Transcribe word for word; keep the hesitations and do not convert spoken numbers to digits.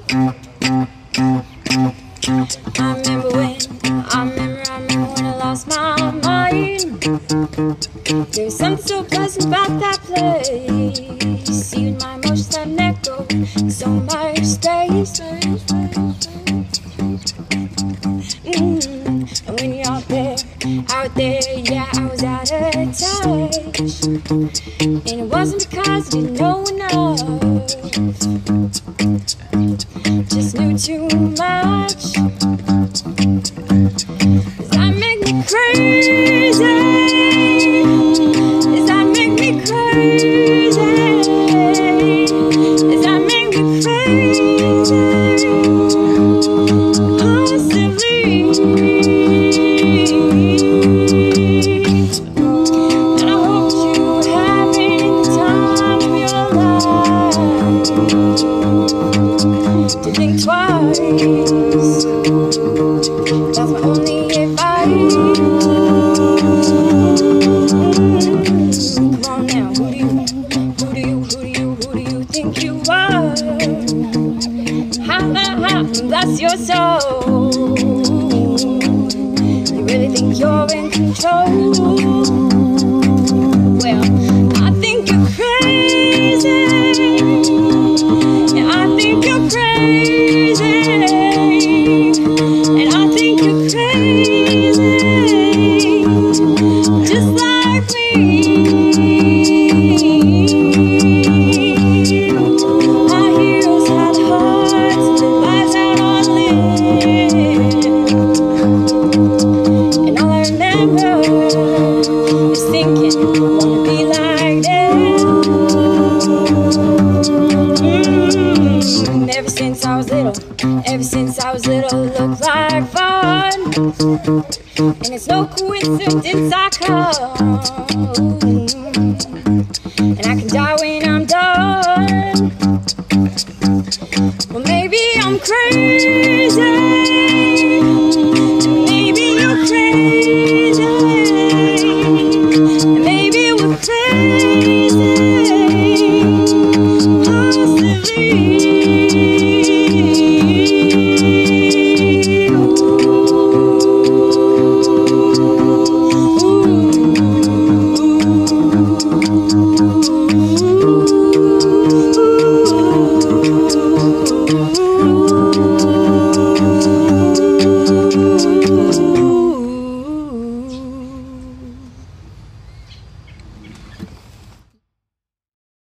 I remember when, I remember, I remember when I lost my mind. There's something so pleasant about that place. Even my emotions have let go so much space. Mm. And when you're out there, out there, yeah, I was out of touch. And it wasn't because I didn't know enough, just knew too much. Does that make me crazy? Does that make me crazy? Does that make me crazy? Constantly. And I hope you're having the time of your life to think twice. That's my only advice. Come on now, who do you, who do you, who do you, who do you think you are? Ha ha ha, bless your soul. You really think you're in control? Well, I think you're crazy. Yeah, I think you're crazy. And I think you're crazy, just like me. Our heroes had hearts and their lives out on limb. And all I remember is thinking, I wanna be like them. Mm. Ever since I was little, ever since I was little, it looked like fun. And it's no coincidence I come. And I can die when I'm done. Well, maybe I'm crazy.